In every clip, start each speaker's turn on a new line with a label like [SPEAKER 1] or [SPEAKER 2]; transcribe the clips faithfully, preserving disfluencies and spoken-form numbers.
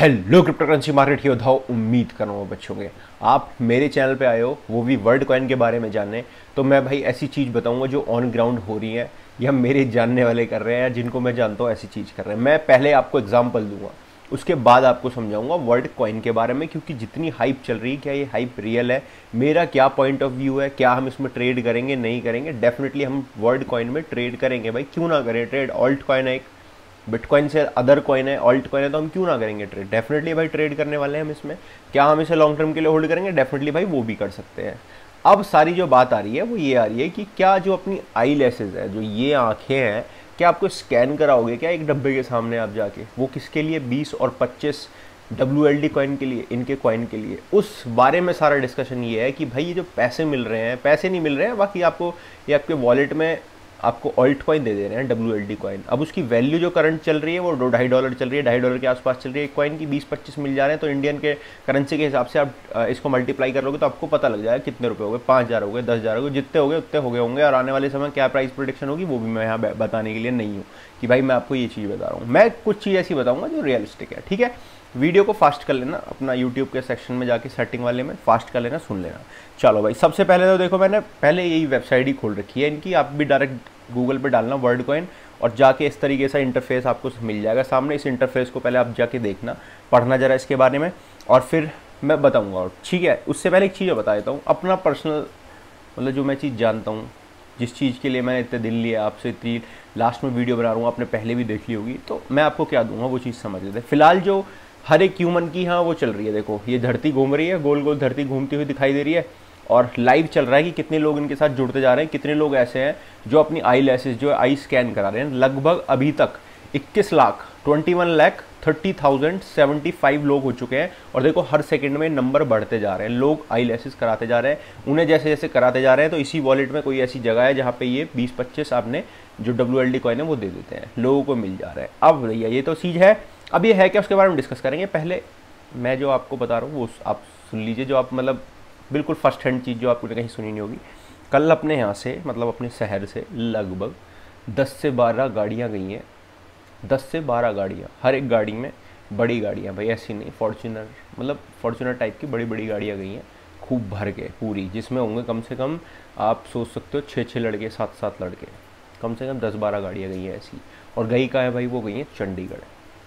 [SPEAKER 1] Hello crypto currency market योद्धाओं, उम्मीद कर रहा हूँ बच्चों के आप मेरे चैनल पे आए हो, वो भी वर्ल्ड कॉइन के बारे में जानने। तो मैं भाई ऐसी चीज़ बताऊंगा जो ऑन ग्राउंड हो रही है या मेरे जानने वाले कर रहे हैं या जिनको मैं जानता हूँ ऐसी चीज़ कर रहे हैं। मैं पहले आपको एग्जांपल दूंगा, उसके बाद आपको समझाऊंगा वर्ल्ड कॉइन के बारे में, क्योंकि जितनी हाइप चल रही है क्या ये हाइप रियल है, मेरा क्या पॉइंट ऑफ व्यू है, क्या हम इसमें ट्रेड करेंगे नहीं करेंगे। डेफिनेटली हम वर्ल्ड कॉइन में ट्रेड करेंगे भाई, क्यों ना करें ट्रेड। ऑल्ट कॉइन है एक, बिटकॉइन से अदर कॉइन है, ऑल्ट कॉइन है, तो हम क्यों ना करेंगे ट्रेड। डेफिनेटली भाई ट्रेड करने वाले हैं हम इसमें। क्या हम इसे लॉन्ग टर्म के लिए होल्ड करेंगे? डेफिनेटली भाई वो भी कर सकते हैं। अब सारी जो बात आ रही है वो ये आ रही है कि क्या जो अपनी आई लेसेज है, जो ये आंखें हैं, क्या आपको स्कैन कराओगे क्या एक डब्बे के सामने आप जाके? वो किसके लिए? बीस और पच्चीस डब्ल्यू एल डी कॉइन के लिए, इनके कॉइन के लिए। उस बारे में सारा डिस्कशन ये है कि भाई ये जो पैसे मिल रहे हैं, पैसे नहीं मिल रहे हैं, बाकी आपको ये आपके वॉलेट में आपको ऑल्ट कॉइन दे दे रहे हैं, डब्ल्यू एल डी कॉइन। अब उसकी वैल्यू जो करंट चल रही है वो दो ढाई डॉलर चल रही है, ढाई डॉलर के आसपास चल रही है। एक कॉइन की बीस पच्चीस मिल जा रहे हैं, तो इंडियन के करेंसी के हिसाब से आप इसको मल्टीप्लाई कर लोगे तो आपको पता लग जाएगा कितने रुपए हो गए। पाँच हज़ार हो गए, दस हज़ार हो गए, जितने हो गए उतने हो गए होंगे। और आने वाले समय क्या प्राइस प्रोडिक्शन होगी वो भी मैं यहाँ बताने के लिए नहीं हूँ कि भाई मैं आपको ये चीज़ बता रहा हूँ। मैं कुछ चीज़ ऐसी बताऊँगा जो रियलिस्टिक है, ठीक है। वीडियो को फास्ट कर लेना, अपना यूट्यूब के सेक्शन में जाके सेटिंग वाले में फास्ट कर लेना, सुन लेना। चलो भाई, सबसे पहले तो देखो मैंने पहले यही वेबसाइट ही खोल रखी है इनकी। आप भी डायरेक्ट गूगल पे डालना वर्ल्ड कॉइन और जाके इस तरीके से इंटरफेस आपको मिल जाएगा सामने। इस इंटरफेस को पहले आप जाके देखना, पढ़ना जरा इसके बारे में, और फिर मैं बताऊंगा, और ठीक है। उससे पहले एक चीज़ बता देता हूँ, अपना पर्सनल मतलब जो मैं चीज़ जानता हूँ, जिस चीज़ के लिए मैंने इतने दिन लिए आपसे, इतनी लास्ट में वीडियो बना रहा हूँ, आपने पहले भी देख ली होगी, तो मैं आपको क्या दूंगा वो चीज़ समझ लेते। फिलहाल जो हर एक ह्यूमन की हाँ वो चल रही है, देखो ये धरती घूम रही है, गोल गोल धरती घूमती हुई दिखाई दे रही है, और लाइव चल रहा है कि कितने लोग इनके साथ जुड़ते जा रहे हैं। कितने लोग ऐसे हैं जो अपनी आई लेसेस जो आई स्कैन करा रहे हैं। लगभग अभी तक इक्कीस lakh twenty one lakh thirty thousand seventy five लोग हो चुके हैं। और देखो हर सेकंड में नंबर बढ़ते जा रहे हैं, लोग आई लेसेस कराते जा रहे हैं। उन्हें जैसे जैसे कराते जा रहे हैं तो इसी वॉलेट में कोई ऐसी जगह है जहाँ पे ये बीस पच्चीस आपने जो डब्ल्यू एल डी कॉइन है वो दे देते हैं, लोगों को मिल जा रहा है। अब भैया ये तो चीज़ है, अब ये है क्या उसके बारे में डिस्कस करेंगे। पहले मैं जो आपको बता रहा हूँ वो आप सुन लीजिए, जो आप मतलब बिल्कुल फर्स्ट हैंड चीज़ जो आपने कहीं सुनी नहीं होगी। कल अपने यहाँ से मतलब अपने शहर से लगभग दस से बारह गाड़ियाँ गई हैं, दस से बारह गाड़ियाँ, हर एक गाड़ी में बड़ी गाड़ियाँ भाई, ऐसी नहीं फॉर्च्यूनर, मतलब फॉर्च्यूनर टाइप की बड़ी बड़ी गाड़ियाँ गई हैं, खूब भर के पूरी, जिसमें होंगे कम से कम आप सोच सकते हो छः छः लड़के, सात सात लड़के, कम से कम दस बारह गाड़ियाँ गई हैं ऐसी। और गई कहाँ है भाई? वो गई हैं चंडीगढ़।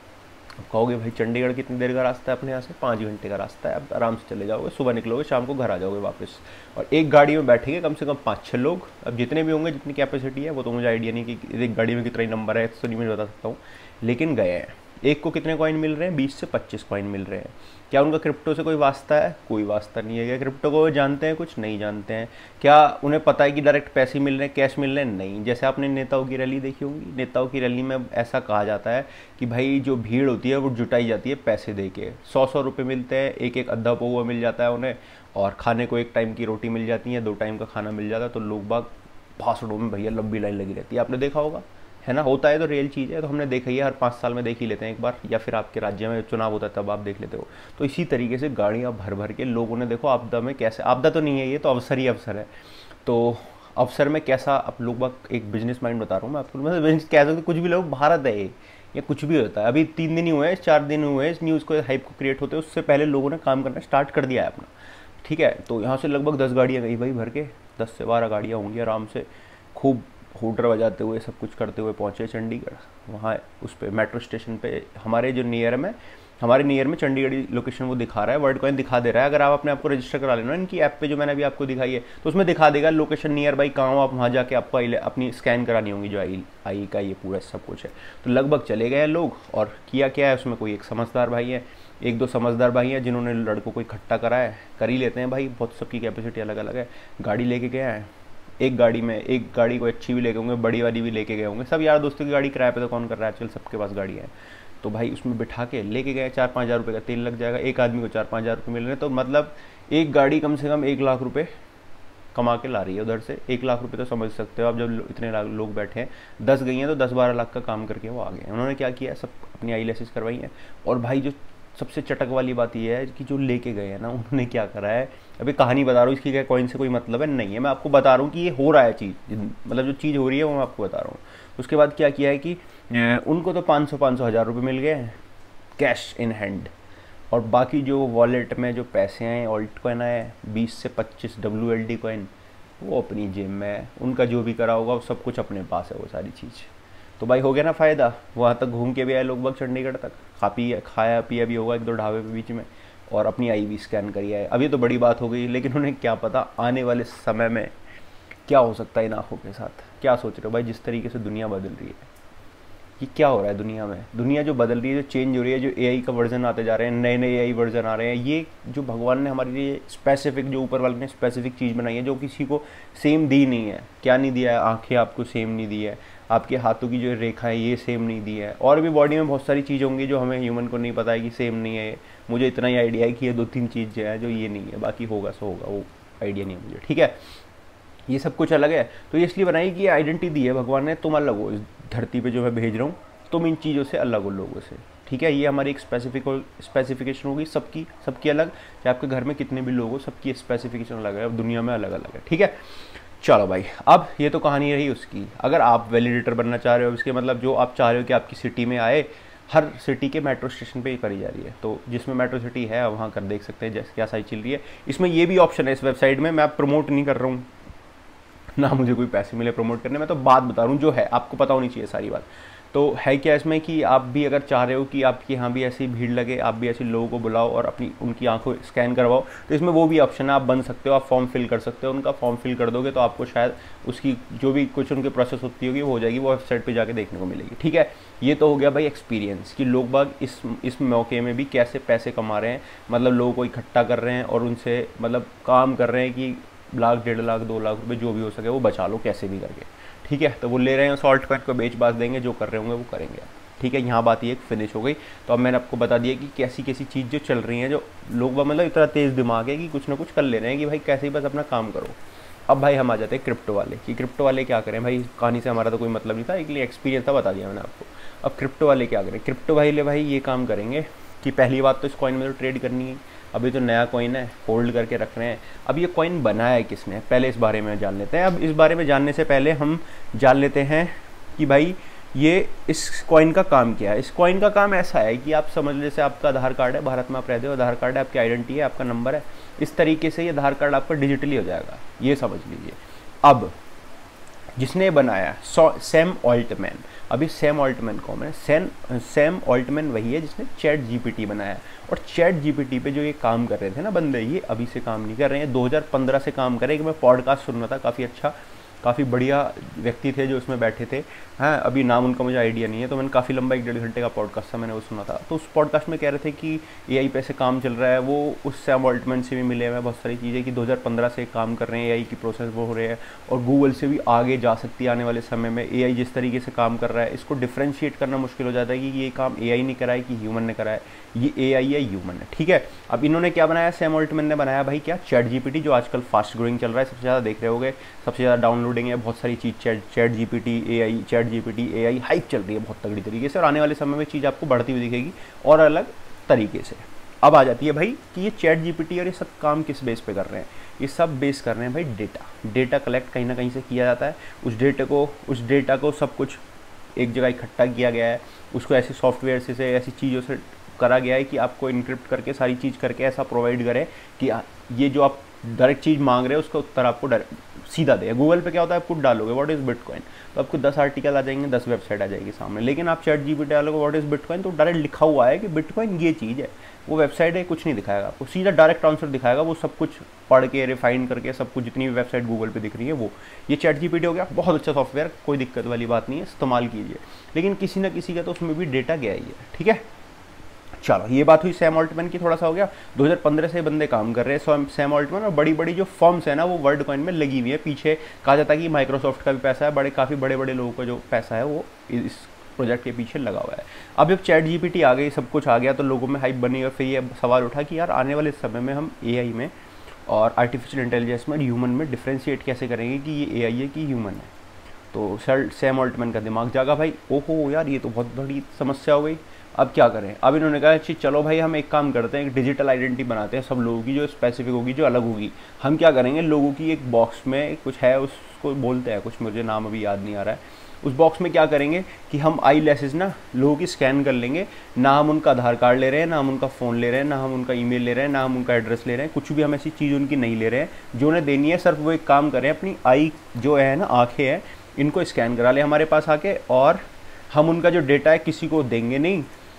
[SPEAKER 1] अब कहोगे भाई चंडीगढ़ कितनी देर का रास्ता है अपने यहाँ से? पाँच घंटे का रास्ता है। आप आराम से चले जाओगे, सुबह निकलोगे शाम को घर आ जाओगे वापस। और एक गाड़ी में बैठेंगे कम से कम पाँच छः लोग। अब जितने भी होंगे, जितनी कैपेसिटी है वो तो मुझे आइडिया नहीं कि एक गाड़ी में कितना ही नंबर है, तो नहीं मैं बता सकता हूँ, लेकिन गए हैं। एक को कितने कॉइन मिल रहे हैं? बीस से पच्चीस कॉइन मिल रहे हैं। क्या उनका क्रिप्टो से कोई वास्ता है? कोई वास्ता नहीं है। क्या क्रिप्टो को जानते हैं? कुछ नहीं जानते हैं। क्या उन्हें पता है कि डायरेक्ट पैसे मिल रहे हैं, कैश मिल रहे हैं? नहीं। जैसे आपने नेताओं की रैली देखी होगी, नेताओं की रैली में ऐसा कहा जाता है कि भाई जो भीड़ होती है वो जुटाई जाती है पैसे दे के। सौ सौ रुपये मिलते हैं, एक एक अद्धा पौवा मिल जाता है उन्हें, और खाने को एक टाइम की रोटी मिल जाती है, दो टाइम का खाना मिल जाता है। तो लोग बाग भाषणों में भैया लंबी लाइन लगी रहती है, आपने देखा होगा, है ना। होता है तो रियल चीज़ है, तो हमने देखा ही है, हर पाँच साल में देख ही लेते हैं एक बार, या फिर आपके राज्य में चुनाव होता है तब आप देख लेते हो। तो इसी तरीके से गाड़ियाँ भर भर के लोगों ने, देखो आपदा में कैसे, आपदा तो नहीं है ये तो अवसर ही अवसर है। तो अवसर में कैसा आप लोग बाग, एक बिजनेस माइंड बता रहा हूँ मैं आपको, मतलब बिजनेस कह सकते कुछ भी लोग, भारत है ये, या कुछ भी होता है। अभी तीन दिन ही हुए हैं, चार दिन हुए हैं इस न्यूज़ को हाइप को क्रिएट होते हैं, उससे पहले लोगों ने काम करना स्टार्ट कर दिया है अपना, ठीक है। तो यहाँ से लगभग दस गाड़ियाँ गई भाई भर के, दस से बारह गाड़ियाँ होंगी आराम से, खूब हूटर बजाते हुए सब कुछ करते हुए पहुँचे चंडीगढ़। वहाँ उस पर मेट्रो स्टेशन पे हमारे जो नियर में, हमारे नियर में चंडीगढ़ लोकेशन वो दिखा रहा है, वर्ल्ड कॉइन दिखा दे रहा है। अगर आप अपने आपको रजिस्टर करा लेना इनकी ऐप पे, जो मैंने अभी आपको दिखाई है, तो उसमें दिखा देगा लोकेशन नियर बाई कहाँ हो, आप वहाँ जाके आपको आई अपनी स्कैन करानी होंगी जो आई आई का ये पूरा सब कुछ है। तो लगभग चले गए हैं लोग, और किया क्या है उसमें, कोई एक समझदार भाई है, एक दो समझदार भाई हैं जिन्होंने लड़कों को इकट्ठा करा है, कर ही लेते हैं भाई, बहुत सबकी कैपेसिटी अलग अलग है। गाड़ी लेके गया है, एक गाड़ी में, एक गाड़ी को अच्छी भी लेके होंगे, बड़ी वाली भी लेके गए होंगे, सब यार दोस्तों की गाड़ी किराए पे तो कौन कर रहा है आजकल, सबके पास गाड़ी है। तो भाई उसमें बिठा के लेके गए, चार पाँच हज़ार रुपये का तेल लग जाएगा, एक आदमी को चार पाँच हज़ार रुपये मिल रहे हैं। तो मतलब एक गाड़ी कम से कम एक लाख रुपये कमा के ला रही है उधर से। एक लाख रुपए तो समझ सकते हो आप, जब इतने लोग बैठे हैं, दस गई हैं तो दस बारह लाख का काम करके वो आ गए। उन्होंने क्या किया, सब अपनी आई लेसेस करवाई हैं। और भाई जो सबसे चटक वाली बात यह है कि जो लेके गए हैं ना, उन्होंने क्या करा है, अभी कहानी बता रहा हूँ, इसकी क्या कॉइन से कोई मतलब है नहीं है, मैं आपको बता रहा हूँ कि ये हो रहा है चीज़, मतलब जो चीज़ हो रही है वो मैं आपको बता रहा हूँ। उसके बाद क्या किया है कि उनको तो पाँच सौ पाँच सौ हज़ार रुपये मिल गए कैश इन हैंड, और बाकी जो वॉलेट में जो पैसे आए ऑल्ट कॉइन आए बीस से पच्चीस डब्ल्यू एल डी कॉइन, वो अपनी जेब में है, उनका जो भी करा होगा वो सब कुछ अपने पास है वो सारी चीज़। तो भाई हो गया ना फ़ायदा, वहाँ तक घूम के भी आए लोग बाग चंडीगढ़ तक, खा पी खाया पिया भी होगा एक दो ढाबे पे बीच में, और अपनी आई भी स्कैन करी आए। अब ये तो बड़ी बात हो गई, लेकिन उन्हें क्या पता आने वाले समय में क्या हो सकता है इन आँखों के साथ। क्या सोच रहे हो भाई, जिस तरीके से दुनिया बदल रही है, ये क्या हो रहा है दुनिया में, दुनिया जो बदल रही है, जो चेंज हो रही है, जो एआई का वर्जन आते जा रहे हैं, नए नए एआई वर्जन आ रहे हैं, ये जो भगवान ने हमारे लिए स्पेसिफिक, जो ऊपर वाले ने स्पेसिफिक चीज़ बनाई है जो किसी को सेम दी नहीं है। क्या नहीं दिया है, आंखें आपको सेम नहीं दी है, आपके हाथों की जो रेखा है ये सेम नहीं दी है, और भी बॉडी में बहुत सारी चीज़ होंगी जो हमें ह्यूमन को नहीं पता है कि सेम नहीं है। मुझे इतना ही आइडिया है कि ये दो तीन चीज़ जो है जो ये नहीं है, बाकी होगा सो होगा, वो आइडिया नहीं है मुझे, ठीक है। ये सब कुछ अलग है, तो ये इसलिए बनाई कि ये आइडेंटिटी दी है भगवान ने, तुम अलग हो इस धरती पे जो मैं भेज रहा हूँ, तुम इन चीज़ों से अलग हो लोगों से, ठीक है। ये हमारी एक स्पेसिफिक स्पेसिफिकेशन होगी, सबकी सबकी अलग, चाहे आपके घर में कितने भी लोग हो सबकी स्पेसिफिकेशन अलग है, दुनिया में अलग अलग है, ठीक है। चलो भाई, अब ये तो कहानी रही उसकी। अगर आप वैलिडेटर बनना चाह रहे हो, इसके मतलब जो आप चाह रहे हो कि आपकी सिटी में आए, हर सिटी के मेट्रो स्टेशन पे ही करी जा रही है, तो जिसमें मेट्रो सिटी है वहाँ कर देख सकते हैं जैसे क्या साइज चल रही है। इसमें ये भी ऑप्शन है इस वेबसाइट में, मैं प्रमोट नहीं कर रहा हूँ ना, मुझे कोई पैसे मिले प्रमोट करने में, तो बात बता रहा हूँ जो है, आपको पता होनी चाहिए सारी बात। तो है क्या इसमें कि आप भी अगर चाह रहे हो कि आपके यहाँ भी ऐसी भीड़ लगे, आप भी ऐसे लोगों को बुलाओ और अपनी उनकी आंखों स्कैन करवाओ, तो इसमें वो भी ऑप्शन है, आप बन सकते हो, आप फॉर्म फिल कर सकते हो। उनका फॉर्म फिल कर दोगे तो आपको शायद उसकी जो भी कुछ उनकी प्रोसेस होती होगी वो हो जाएगी, वो वेबसाइट पर जाके देखने को मिलेगी, ठीक है। ये तो हो गया भाई एक्सपीरियंस कि लोग बाग इस इस मौके में भी कैसे पैसे कमा रहे हैं, मतलब लोगों को इकट्ठा कर रहे हैं और उनसे मतलब काम कर रहे हैं कि लाख डेढ़ लाख दो लाख रुपए जो भी हो सके वो बचा लो कैसे भी करके, ठीक है। तो वो ले रहे हैं सॉल्ट कॉइन को बेच बाज देंगे, जो कर रहे होंगे वो करेंगे, ठीक है। यहाँ बात ये एक फिनिश हो गई। तो अब मैंने आपको बता दिया कि कैसी कैसी चीज़ जो चल रही हैं, जो लोग मतलब इतना तेज़ दिमाग है कि कुछ ना कुछ कर ले रहे हैं कि भाई कैसे ही बस अपना काम करो। अब भाई हम आ जाते हैं क्रिप्टो वाले, कि क्रिप्टो वाले क्या करें भाई, कहानी से हमारा तो कोई मतलब नहीं था, एक लिए एक्सपीरियंस था, बता दिया मैंने आपको। अब क्रिप्टो वाले क्या करें, क्रिप्टो वाले भाई ये काम करेंगे कि पहली बात तो इस कॉइन में तो ट्रेड करनी है, अभी तो नया कॉइन है, होल्ड करके रख रहे हैं। अब ये कॉइन बनाया है किसने, पहले इस बारे में जान लेते हैं। अब इस बारे में जानने से पहले हम जान लेते हैं कि भाई ये इस कॉइन का काम क्या है। इस कॉइन का काम ऐसा है कि आप समझ लीजिए आपका आधार कार्ड है, भारत में आप रहते हो, आधार कार्ड है, आपकी आइडेंटिटी है, आपका नंबर है, इस तरीके से ये आधार कार्ड आपका डिजिटली हो जाएगा, ये समझ लीजिए। अब जिसने बनाया सैम ऑल्टमैन, अभी सैम ऑल्टमैन कौन है, सैम सैम ऑल्टमैन वही है जिसने चैट जीपीटी बनाया। और चैट जीपीटी पे जो ये काम कर रहे थे ना बंदे, ये अभी से काम नहीं कर रहे हैं, दो हज़ार पंद्रह से काम कर रहे हैं। कि मैं पॉडकास्ट सुन रहा था, काफ़ी अच्छा, काफ़ी बढ़िया व्यक्ति थे जो उसमें बैठे थे, हाँ अभी नाम उनका मुझे आइडिया नहीं है, तो मैंने काफ़ी लंबा एक डेढ़ घंटे का पॉडकास्ट था, मैंने वो सुना था। तो उस पॉडकास्ट में कह रहे थे कि एआई पे से काम चल रहा है, वो उस सैम ऑल्टमैन से भी मिले हुए बहुत सारी चीज़ें कि दो हज़ार पंद्रह से काम कर रहे हैं, एआई की प्रोसेस वो हो रहे हैं, और गूगल से भी आगे जा सकती है आने वाले समय में। एआई जिस तरीके से काम कर रहा है, इसको डिफ्रेंशिएट करना मुश्किल हो जाता है कि ये काम एआई ने करा है कि ह्यूमन ने करा है, ये एआई है ह्यूमन है, ठीक है। अब इन्होंने क्या बनाया, सैम ऑल्टमैन ने बनाया भाई क्या, चैट जीपीटी, जो आजकल फास्ट ग्रोइंग चल रहा है, सबसे ज़्यादा देख रहे होगे, सबसे ज़्यादा डाउनलोडिंग है, बहुत सारी चीज़ chat chat GPT AI, chat GPT AI hype चल रही है बहुत तगड़ी तरीके से, और आने वाले समय में चीज़ आपको बढ़ती हुई दिखेगी और अलग तरीके से। अब आ जाती है भाई कि ये चैट जीपीटी और ये सब काम किस बेस पे कर रहे हैं, ये सब बेस कर रहे हैं भाई डेटा, डेटा कलेक्ट कहीं ना कहीं से किया जाता है, उस डेटा को उस डेटा को सब कुछ एक जगह इकट्ठा किया गया है, उसको ऐसे सॉफ्टवेयर से, से ऐसी चीज़ों से करा गया है कि आपको इनक्रिप्ट करके सारी चीज़ करके ऐसा प्रोवाइड करे कि ये जो आप डायरेक्ट चीज़ मांग रहे हो उसका उत्तर आपको सीधा दे। गूगल पे क्या होता है, आप खुद डालोगे व्हाट इज़ बिटकॉइन, तो आपको दस आर्टिकल आ जाएंगे, दस वेबसाइट आ जाएगी सामने। लेकिन आप चैट जीपीटी डालोगे व्हाट इज़ बिटकॉइन, तो डायरेक्ट लिखा हुआ है कि बिटकॉइन ये चीज़ है, वो वेबसाइट है, कुछ नहीं दिखाएगा आपको, सीधा डायरेक्ट आंसर दिखाएगा, वो सब कुछ पढ़ के रिफाइन करके सब कुछ जितनी भी वेबसाइट गूगल पे दिख रही है वो। ये चैट जीपीटी हो गया, बहुत अच्छा सॉफ्टवेयर, कोई दिक्कत वाली बात नहीं है, इस्तेमाल कीजिए। लेकिन किसी ना किसी का तो उसमें भी डेटा गया ही है, ठीक है। चलो ये बात हुई सैम ऑल्टमैन की, थोड़ा सा हो गया। दो हज़ार पंद्रह से बंदे काम कर रहे हैं सैम ऑल्टमैन, और बड़ी बड़ी जो फर्म्स है ना वो वर्ल्ड कॉइन में लगी हुई है। पीछे कहा जाता है कि माइक्रोसॉफ्ट का भी पैसा है, बड़े काफ़ी बड़े बड़े लोगों का जो पैसा है वो इस प्रोजेक्ट के पीछे लगा हुआ है। अब जब चैट जीपीटी आ गई, सब कुछ आ गया, तो लोगों में हाइप बनी, और फिर ये सवाल उठा कि यार आने वाले समय में हम एआई में और आर्टिफिशियल इंटेलिजेंस में ह्यूमन में डिफ्रेंशिएट कैसे करेंगे कि ये एआई है कि ह्यूमन है। तो सर सैम ऑल्टमैन का दिमाग जागा भाई, ओहो यार ये तो बहुत बड़ी समस्या हो गई, अब क्या करें। अब इन्होंने कहा कि चलो भाई हम एक काम करते हैं, एक डिजिटल आइडेंटिटी बनाते हैं सब लोगों की, जो स्पेसिफिक होगी, जो अलग होगी। हम क्या करेंगे, लोगों की एक बॉक्स में कुछ है, उसको उसको बोलते हैं कुछ, मुझे नाम अभी याद नहीं आ रहा है। उस बॉक्स में क्या करेंगे कि हम आई लेसेस ना लोगों की स्कैन कर लेंगे, ना हम उनका आधार कार्ड ले रहे हैं, ना हम उनका फ़ोन ले रहे हैं, ना हम उनका ईमेल ले रहे हैं, ना हम उनका एड्रेस ले रहे हैं, कुछ भी हम ऐसी चीज़ उनकी नहीं ले रहे हैं। जो उन्हें देनी है सिर्फ वो एक काम करें, अपनी आई जो है ना आँखें हैं इनको स्कैन करा ले हमारे पास आके, और हम उनका जो डेटा है किसी को देंगे नहीं,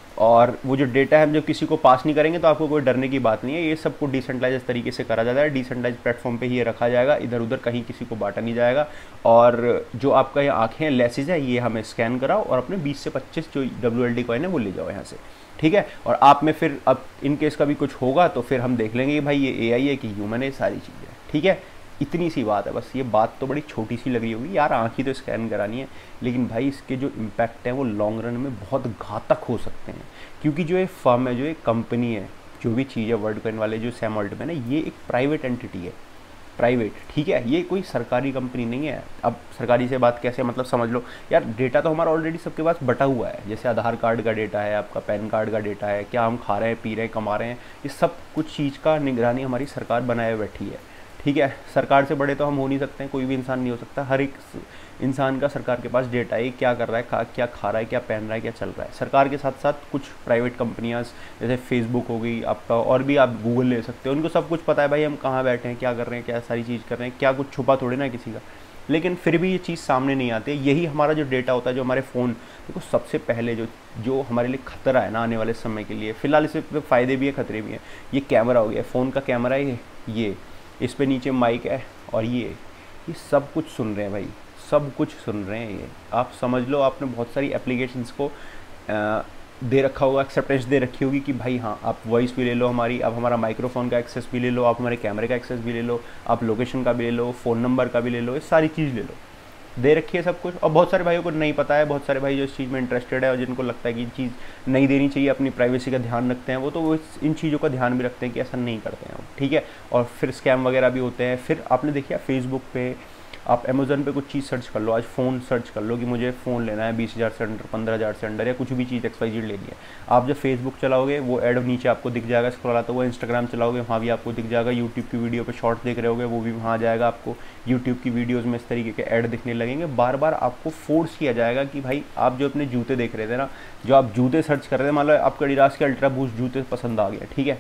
[SPEAKER 1] और वो जो डेटा है हम जब किसी को पास नहीं करेंगे तो आपको कोई डरने की बात नहीं है। ये सब कुछ डिसेंट्रलाइज तरीके से करा जाता है, डिसेंट्रलाइज प्लेटफॉर्म पे ही ये रखा जाएगा, इधर उधर कहीं किसी को बांटा नहीं जाएगा। और जो आपका ये आँखें लेसेज है ये हमें स्कैन कराओ और अपने बीस से पच्चीस जो डब्ल्यू एल डी कॉइन है वो ले जाओ यहाँ से, ठीक है। और आप में फिर अब इन केस का भी कुछ होगा तो फिर हम देख लेंगे कि भाई ये ए आई है कि ह्यूमन है, सारी चीज़ें, ठीक है। इतनी सी बात है बस। ये बात तो बड़ी छोटी सी लग रही होगी यार, आँख ही तो स्कैन करानी है, लेकिन भाई इसके जो इम्पैक्ट हैं वो लॉन्ग रन में बहुत घातक हो सकते हैं। क्योंकि जो ये फर्म है, जो एक कंपनी है, जो भी चीज़ है वर्ल्ड कॉइन वाले जो सैम ऑल्टमैन है, ये एक प्राइवेट एंटिटी है, प्राइवेट, ठीक है। ये कोई सरकारी कंपनी नहीं है। अब सरकारी से बात कैसे, मतलब समझ लो यार, डेटा तो हमारा ऑलरेडी सबके पास बटा हुआ है। जैसे आधार कार्ड का डेटा है, आपका पैन कार्ड का डेटा है, क्या हम खा रहे हैं, पी रहे हैं, कमा रहे हैं, ये सब कुछ चीज़ का निगरानी हमारी सरकार बनाए बैठी है, ठीक है। सरकार से बड़े तो हम हो नहीं सकते हैं, कोई भी इंसान नहीं हो सकता। हर एक इंसान का सरकार के पास डेटा है, क्या कर रहा है, खा क्या खा रहा है, क्या पहन रहा है, क्या चल रहा है। सरकार के साथ साथ कुछ प्राइवेट कंपनियां जैसे फेसबुक हो गई आपका, और भी आप गूगल ले सकते हो, उनको सब कुछ पता है भाई हम कहाँ बैठे हैं, क्या कर रहे हैं, क्या सारी चीज़ कर रहे हैं, क्या कुछ छुपा थोड़े ना किसी का। लेकिन फिर भी ये चीज़ सामने नहीं आती है। यही हमारा जो डेटा होता है, जो हमारे फ़ोन, देखो सबसे पहले जो जो हमारे लिए खतरा है ना आने वाले समय के लिए, फ़िलहाल इससे फ़ायदे भी है खतरे भी हैं। ये कैमरा हो गया, फ़ोन का कैमरा है ये, इस पे नीचे माइक है, और ये ये सब कुछ सुन रहे हैं भाई, सब कुछ सुन रहे हैं। ये आप समझ लो, आपने बहुत सारी एप्लीकेशंस को आ, दे रखा होगा, एक्सेप्टेंस दे रखी होगी कि भाई हाँ आप वॉइस भी ले लो हमारी, आप हमारा माइक्रोफोन का एक्सेस भी ले लो, आप हमारे कैमरे का एक्सेस भी ले लो, आप लोकेशन का भी ले लो, फ़ोन नंबर का भी ले लो, ये सारी चीज़ ले लो, दे रखी है सब कुछ। और बहुत सारे भाइयों को नहीं पता है, बहुत सारे भाई जो इस चीज़ में इंटरेस्टेड है और जिनको लगता है कि ये चीज़ नहीं देनी चाहिए, अपनी प्राइवेसी का ध्यान रखते हैं, वो तो वो इन चीज़ों का ध्यान भी रखते हैं कि ऐसा नहीं करते हैं, ठीक है। और फिर स्कैम वगैरह भी होते हैं। फिर आपने देखिए फेसबुक पे, आप अमेज़न पे कुछ चीज़ सर्च कर लो, आज फ़ोन सर्च कर लो कि मुझे फ़ोन लेना है बीस हज़ार से अंडर, पंद्रह हज़ार से अंडर, या कुछ भी चीज़ एक्स वाई जेड लेनी है। आप जब फेसबुक चलाओगे वो ऐड नीचे आपको दिख जाएगा, स्क्रॉल आता है। वो इंस्टाग्राम चलाओगे वहाँ भी आपको दिख जाएगा, यूट्यूब की वीडियो पे शॉर्ट्स देख रहे होगे वो भी वहाँ जाएगा आपको, यूट्यूब की वीडियोज़ में इस तरीके के ऐड दिखने लगेंगे। बार बार आपको फोर्स किया जाएगा कि भाई आप जो अपने जूते देख रहे थे ना, जो आप जूते सर्च कर रहे थे, मान लो आपको एडिडास के अल्ट्रा बूस्ट जूते पसंद आ गया, ठीक है।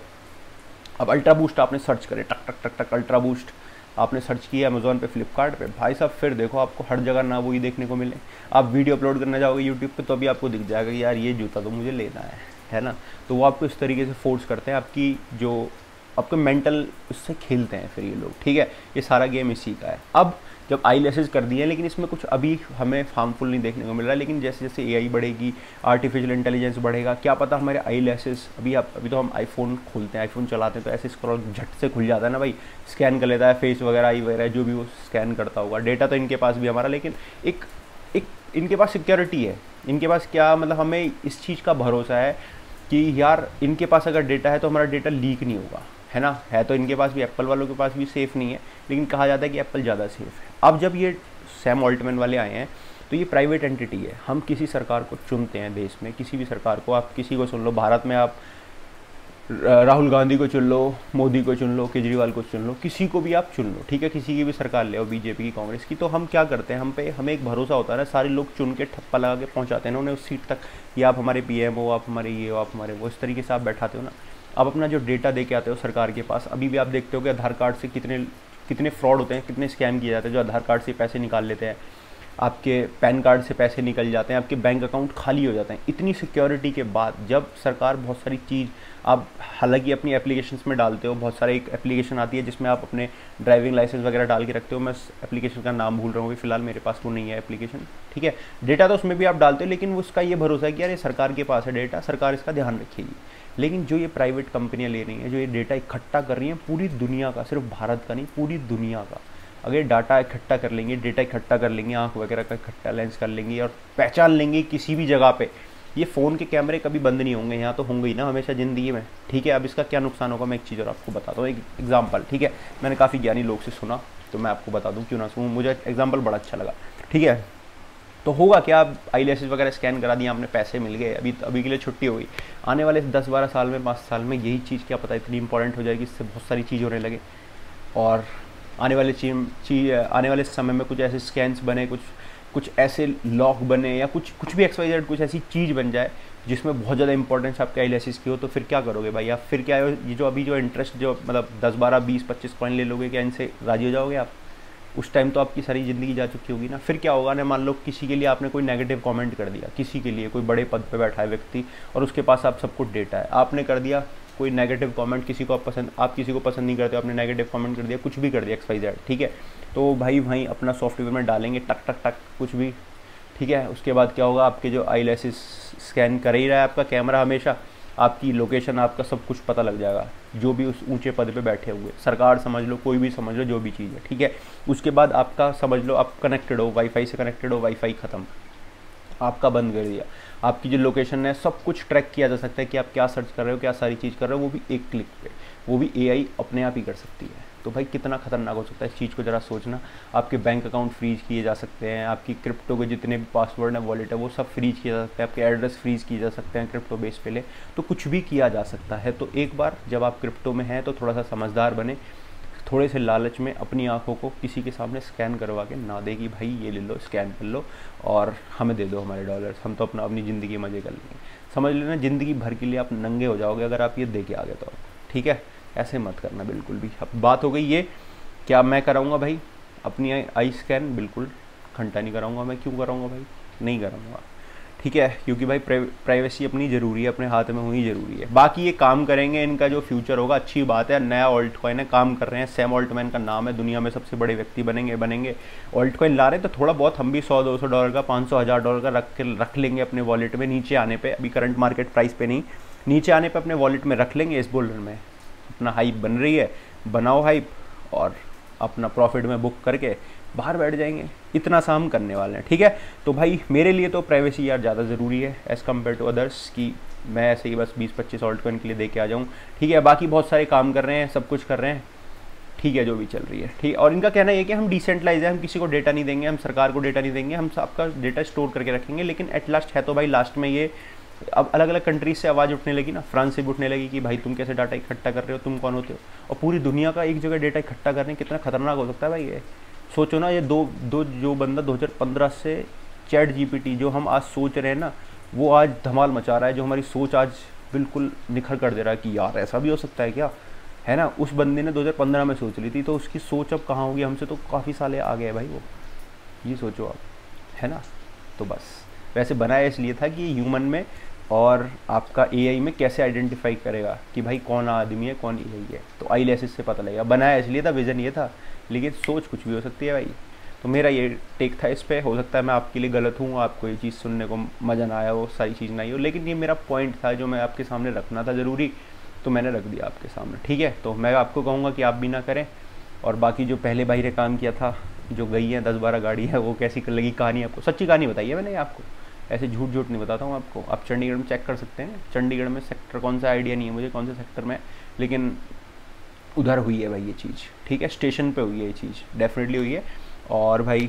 [SPEAKER 1] अब अल्ट्रा बूस्ट आपने सर्च करे, टक टक टक टक अल्ट्रा बूस्ट आपने सर्च किया अमेज़ॉन पे, फ्लिपकार्ट पे, भाई साहब फिर देखो आपको हर जगह ना वही देखने को मिले। आप वीडियो अपलोड करने जाओगे यूट्यूब पे तो अभी आपको दिख जाएगा कि यार ये जूता तो मुझे लेना है, है ना। तो वो आपको इस तरीके से फोर्स करते हैं, आपकी जो आपके मेंटल उससे खेलते हैं फिर ये लोग, ठीक है। ये सारा गेम इसी का है। अब जब आई लेसेज कर दिए हैं, लेकिन इसमें कुछ अभी हमें हार्मफुल नहीं देखने को मिल रहा है, लेकिन जैसे जैसे ए आई बढ़ेगी, आर्टिफिशियल इंटेलिजेंस बढ़ेगा, क्या पता हमारे आई लेसेज, अभी आप अभी तो हम आईफोन खोलते हैं, आईफोन चलाते हैं तो ऐसे स्क्रॉल झट से खुल जाता है ना भाई, स्कैन कर लेता है फेस वगैरह, आई वगैरह जो भी वो स्कैन करता होगा। डेटा तो इनके पास भी हमारा, लेकिन एक एक इनके पास सिक्योरिटी है, इनके पास क्या मतलब हमें इस चीज़ का भरोसा है कि यार इनके पास अगर डेटा है तो हमारा डेटा लीक नहीं होगा, है ना। है तो इनके पास भी, एप्पल वालों के पास भी सेफ़ नहीं है, लेकिन कहा जाता है कि एप्पल ज़्यादा सेफ़ है। अब जब ये सैम ऑल्टमैन वाले आए हैं तो ये प्राइवेट एंटिटी है, हम किसी सरकार को चुनते हैं देश में, किसी भी सरकार को, आप किसी को चुन लो, भारत में आप राहुल गांधी को चुन लो, मोदी को चुन लो, केजरीवाल को चुन लो, किसी को भी आप चुन लो, ठीक है, किसी की भी सरकार ले आओ, बीजेपी की, कांग्रेस की, तो हम क्या करते हैं, हम पे हमें एक भरोसा होता है ना, सारे लोग चुन के ठप्पा लगा के पहुँचाते हैं ना उन्हें उस सीट तक कि आप हमारे पी एम हो, आप हमारे ये हो, आप हमारे वो, इस तरीके से आप बैठाते हो ना। आप अपना जो डेटा दे के आते हो सरकार के पास, अभी भी आप देखते हो कि आधार कार्ड से कितने कितने फ्रॉड होते हैं, कितने स्कैम किए जाते हैं, जो आधार कार्ड से पैसे निकाल लेते हैं, आपके पैन कार्ड से पैसे निकल जाते हैं, आपके बैंक अकाउंट खाली हो जाते हैं। इतनी सिक्योरिटी के बाद जब सरकार बहुत सारी चीज़, आप हालांकि अपनी एप्लीकेशंस में डालते हो, बहुत सारे एक एप्लीकेशन आती है जिसमें आप अपने ड्राइविंग लाइसेंस वगैरह डाल के रखते हो, मैं एप्लीकेशन का नाम भूल रहा हूँ फिलहाल, मेरे पास वो नहीं है एप्लीकेशन, ठीक है। डेटा तो उसमें भी आप डालते हो, लेकिन उसका ये भरोसा है कि यार ये सरकार के पास है डेटा, सरकार इसका ध्यान रखेगी। लेकिन जो ये प्राइवेट कंपनियां ले रही हैं, जो ये डेटा इकट्ठा कर रही हैं पूरी दुनिया का, सिर्फ भारत का नहीं, पूरी दुनिया का, अगर डाटा इकट्ठा कर लेंगे, डेटा इकट्ठा कर लेंगे, आँख वगैरह का इकट्ठा लेंस कर लेंगे और पहचान लेंगे किसी भी जगह पे, ये फ़ोन के कैमरे कभी बंद नहीं होंगे, यहाँ तो होंगे ही ना हमेशा ज़िंदगी में, ठीक है। अब इसका क्या नुकसान होगा, मैं एक चीज़ और आपको बताता हूँ, एक एग्जाम्पल, ठीक है। मैंने काफ़ी ज्ञानी लोग से सुना तो मैं आपको बता दूँ, क्यों ना सुनूँ, मुझे एग्जाम्पल बड़ा अच्छा लगा, ठीक है। तो होगा क्या, आप आई लेसेस वगैरह स्कैन करा दिया आपने, पैसे मिल गए, अभी अभी के लिए छुट्टी हो गई, आने वाले दस बारह साल में, पाँच साल में यही चीज़ क्या पता इतनी इंपॉर्टेंट हो जाएगी, इससे बहुत सारी चीज़ होने लगे और आने वाले चीज आने वाले समय में कुछ ऐसे स्कैन्स बने, कुछ कुछ ऐसे लॉक बने, या कुछ कुछ भी एक्स वाई जेड कुछ ऐसी चीज़ बन जाए जिसमें बहुत ज़्यादा इंपॉर्टेंस आपके आईलेसिस की हो, तो फिर क्या करोगे भाई आप? फिर क्या ये जो अभी जो इंटरेस्ट जो मतलब दस बारह बीस पच्चीस कॉइन ले लोगे, क्या इनसे राजी हो जाओगे आप? उस टाइम तो आपकी सारी ज़िंदगी जा चुकी होगी ना। फिर क्या होगा ना, मान लो किसी के लिए आपने कोई नेगेटिव कमेंट कर दिया, किसी के लिए कोई बड़े पद पे बैठा है व्यक्ति और उसके पास आप सब कुछ डेटा है, आपने कर दिया कोई नेगेटिव कमेंट, किसी को आप पसंद आप किसी को पसंद नहीं करते, आपने नेगेटिव कमेंट कर दिया, कुछ भी कर दिया एक्स वाई जेड, ठीक है, तो भाई भाई अपना सॉफ्टवेयर में डालेंगे टक टक टक कुछ भी, ठीक है। उसके बाद क्या होगा, आपके जो आईलेसिस स्कैन कर ही रहा है आपका कैमरा, हमेशा आपकी लोकेशन, आपका सब कुछ पता लग जाएगा, जो भी उस ऊंचे पद पे बैठे हुए, सरकार समझ लो, कोई भी समझ लो, जो भी चीज़ है, ठीक है। उसके बाद आपका समझ लो आप कनेक्टेड हो, वाईफाई से कनेक्टेड हो, वाईफाई ख़त्म, आपका बंद कर दिया, आपकी जो लोकेशन है सब कुछ ट्रैक किया जा सकता है कि आप क्या सर्च कर रहे हो, क्या सारी चीज़ कर रहे हो, वो भी एक क्लिक पे, वो भी एआई अपने आप ही कर सकती है। तो भाई कितना खतरनाक हो सकता है, इस चीज़ को ज़रा सोचना। आपके बैंक अकाउंट फ्रीज किए जा सकते हैं, आपकी क्रिप्टो के जितने भी पासवर्ड है, वॉलेट है, वो सब फ्रीज किए जा सकते हैं, आपके एड्रेस फ्रीज किए जा सकते हैं क्रिप्टो बेस पे ले, तो कुछ भी किया जा सकता है। तो एक बार जब आप क्रिप्टो में हैं तो थोड़ा सा समझदार बने, थोड़े से लालच में अपनी आंखों को किसी के सामने स्कैन करवा के ना दे कि भाई ये ले लो, स्कैन कर लो और हमें दे दो हमारे डॉलर्स, हम तो अपना अपनी ज़िंदगी मज़े कर लेंगे। समझ लेना, ज़िंदगी भर के लिए आप नंगे हो जाओगे अगर आप ये दे के आ गए तो, ठीक है। ऐसे मत करना बिल्कुल भी। अब बात हो गई ये, क्या मैं कराऊंगा भाई अपनी आई स्कैन? बिल्कुल घंटा नहीं कराऊंगा। मैं क्यों कराऊंगा भाई? नहीं कराऊंगा, ठीक है, क्योंकि भाई प्राइवेसी अपनी ज़रूरी है, अपने हाथ में होनी ज़रूरी है। बाकी ये काम करेंगे, इनका जो फ्यूचर होगा अच्छी बात है। नया ऑल्ट कॉइन है, काम कर रहे हैं, सैम ऑल्टमैन का नाम है, दुनिया में सबसे बड़े व्यक्ति बनेंगे बनेंगे ऑल्ट कॉइन ला रहे हैं, तो थोड़ा बहुत हम भी सौ दो सौ डॉलर का, पाँच सौ हज़ार डॉलर का रख के रख लेंगे अपने वॉलेट में, नीचे आने पर, अभी करंट मार्केट प्राइस पे नहीं, नीचे आने पर अपने वॉलेट में रख लेंगे। इस बुल में अपना हाइप बन रही है, बनाओ हाइप और अपना प्रॉफिट में बुक करके बाहर बैठ जाएंगे। इतना सा हम करने वाले हैं, ठीक है। तो भाई मेरे लिए तो प्राइवेसी यार ज़्यादा ज़रूरी है एज़ कम्पेयर टू अदर्स, कि मैं ऐसे ही बस बीस पच्चीस ऑल्ट कॉइन के लिए दे के आ जाऊँ, ठीक है। बाकी बहुत सारे काम कर रहे हैं, सब कुछ कर रहे हैं, ठीक है, जो भी चल रही है, ठीक है। और इनका कहना ये कि हम डिसेंट्रलाइज है, हम किसी को डेटा नहीं देंगे, हम सरकार को डेटा नहीं देंगे, हम सबका डेटा स्टोर करके रखेंगे। लेकिन एट लास्ट है तो भाई लास्ट में ये अब अलग अलग कंट्रीज से आवाज़ उठने लगी ना, फ्रांस से भी उठने लगी कि भाई तुम कैसे डाटा इकट्ठा कर रहे हो, तुम कौन होते हो, और पूरी दुनिया का एक जगह डेटा इकट्ठा करने कितना खतरनाक हो सकता है भाई ये। सोचो ना, ये दो दो जो बंदा दो हज़ार पंद्रह से चैट जीपीटी जो हम आज सोच रहे हैं ना, वो आज धमाल मचा रहा है, जो हमारी सोच आज बिल्कुल निखर कर दे रहा है कि यार ऐसा भी हो सकता है क्या, है ना। उस बंदे ने दो हज़ार पंद्रह में सोच ली थी, तो उसकी सोच अब कहाँ होगी, हमसे तो काफ़ी साले आ गए भाई वो, ये सोचो आप, है ना। तो बस वैसे बनाया इसलिए था कि ह्यूमन में और आपका एआई में कैसे आइडेंटिफाई करेगा कि भाई कौन आदमी है कौन एआई है, तो आई लेसिस से पता लगेगा। बनाया इसलिए था, विजन ये था, लेकिन सोच कुछ भी हो सकती है भाई। तो मेरा ये टेक था इस पर। हो सकता है मैं आपके लिए गलत हूँ, आपको ये चीज़ सुनने को मज़ा ना आया हो, सारी चीज़ ना आई हो, लेकिन ये मेरा पॉइंट था जो मैं आपके सामने रखना था ज़रूरी, तो मैंने रख दिया आपके सामने, ठीक है। तो मैं आपको कहूँगा कि आप भी ना करें। और बाकी जो पहले भाई ने काम किया था, जो गई है दस बारह गाड़ी है, वो कैसी लगी कहानी आपको? सच्ची कहानी बताइए मैंने आपको, ऐसे झूठ झूठ नहीं बताता हूँ आपको। आप चंडीगढ़ में चेक कर सकते हैं, चंडीगढ़ में सेक्टर कौन सा आइडिया नहीं है मुझे कौन से सेक्टर में, लेकिन उधर हुई है भाई ये चीज़, ठीक है। स्टेशन पे हुई है ये चीज़, डेफिनेटली हुई है। और भाई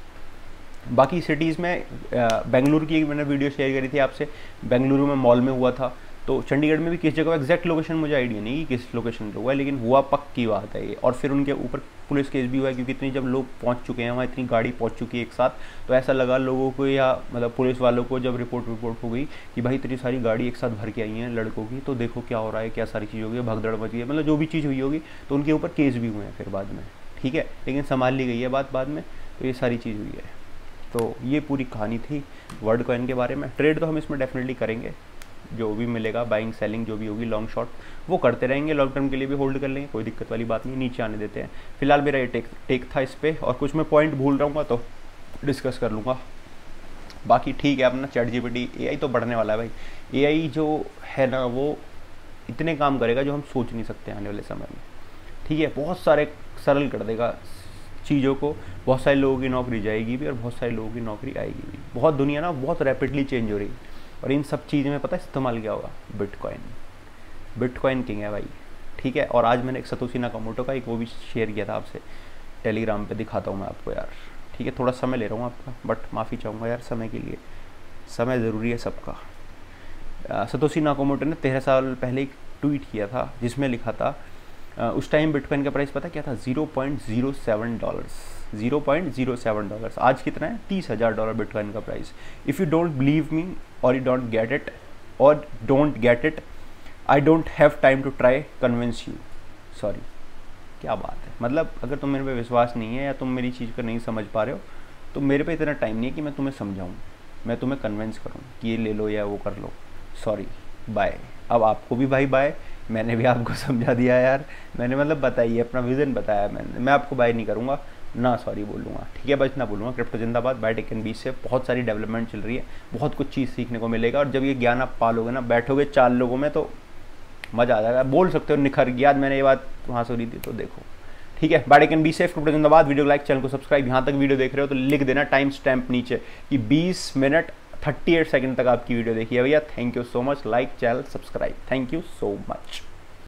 [SPEAKER 1] बाकी सिटीज़ में, बेंगलुरु की एक मैंने वीडियो शेयर करी थी आपसे, बेंगलुरु में मॉल में हुआ था, तो चंडीगढ़ में भी किस जगह, एग्जैक्ट लोकेशन मुझे आइडिया नहीं कि किस लोकेशन पे हुआ है, लेकिन हुआ पक्की बात है ये। और फिर उनके ऊपर पुलिस केस भी हुआ है, क्योंकि इतनी जब लोग पहुंच चुके हैं वहाँ, इतनी गाड़ी पहुंच चुकी है एक साथ, तो ऐसा लगा लोगों को, या मतलब पुलिस वालों को जब रिपोर्ट रिपोर्ट हो गई कि भाई इतनी सारी गाड़ी एक साथ भर के आई हैं लड़कों की, तो देखो क्या हो रहा है, क्या सारी चीज़ हो गई, भगदड़ मची है, मतलब जो भी चीज़ हुई होगी, तो उनके ऊपर केस भी हुए हैं फिर बाद में, ठीक है। लेकिन संभाल ली गई है बात बाद में, तो ये सारी चीज़ हुई है। तो ये पूरी कहानी थी वर्ल्ड कॉइन के बारे में। ट्रेड तो हम इसमें डेफिनेटली करेंगे, जो भी मिलेगा, बाइंग सेलिंग जो भी होगी, लॉन्ग शॉर्ट वो करते रहेंगे, लॉन्ग टर्म के लिए भी होल्ड कर लेंगे, कोई दिक्कत वाली बात नहीं, नीचे आने देते हैं। फिलहाल मेरा ये टेक टेक था इस पर, और कुछ मैं पॉइंट भूल रहा हूँ तो डिस्कस कर लूँगा। बाकी ठीक है, अपना चैट जीपीटी एआई तो बढ़ने वाला है भाई। एआई जो है ना, वो इतने काम करेगा जो हम सोच नहीं सकते आने वाले समय में, ठीक है। बहुत सारे सरल कर देगा चीज़ों को, बहुत सारे लोगों की नौकरी जाएगी भी और बहुत सारे लोगों की नौकरी आएगी भी। बहुत दुनिया ना बहुत रैपिडली चेंज हो रही है, और इन सब चीज़ में पता है इस्तेमाल क्या होगा? बिटकॉइन। बिटकॉइन किंग है भाई, ठीक है। और आज मैंने एक सतोशी नाकामोटो का एक वो भी शेयर किया था आपसे, टेलीग्राम पे दिखाता हूँ मैं आपको यार, ठीक है। थोड़ा समय ले रहा हूँ आपका, बट माफ़ी चाहूँगा यार समय के लिए, समय ज़रूरी है सबका। सतोशी नाकामोटो ने तेरह साल पहले एक ट्वीट किया था जिसमें लिखा था उस टाइम बिटकॉइन का प्राइस पता क्या था, zero point zero seven dollars, zero point zero seven dollars. आज कितना है, तीस हज़ार डॉलर बिटकॉइन का price. If you don't believe me और यू डोंट गेट इट और don't get it, I don't have time to try convince you. Sorry, क्या बात है, मतलब अगर तुम मेरे पे विश्वास नहीं है या तुम मेरी चीज़ को नहीं समझ पा रहे हो तो मेरे पे इतना टाइम नहीं है कि मैं तुम्हें समझाऊँ, मैं तुम्हें कन्विंस करूँ कि ये ले लो या वो कर लो। Sorry, bye. अब आपको भी भाई बाय, मैंने भी आपको समझा दिया यार, मैंने मतलब बताइए अपना विज़न बताया मैंने, मैं आपको बाय नहीं करूँगा ना, सॉरी बोलूँगा, ठीक है, बस इतना बोलूँगा। क्रिप्टो जिंदाबाद, बाय टेक एंड बी से बहुत सारी डेवलपमेंट चल रही है, बहुत कुछ चीज़ सीखने को मिलेगा। और जब ये ज्ञान आप पालोगे ना, बैठोगे चार लोगों में तो मज़ा आ जाएगा, बोल सकते हो निखर गया, आज मैंने ये बात वहाँ सुनी थी तो देखो, ठीक है। Bye take and be safe, crypto जिंदाबाद। वीडियो लाइक, चैनल को सब्सक्राइब। यहाँ तक वीडियो देख रहे हो तो लिख देना टाइम स्टैम्प नीचे कि बीस मिनट अड़तीस सेकंड तक आपकी वीडियो देखी है भैया। Thank you so much. Like, channel, subscribe. Thank you so much.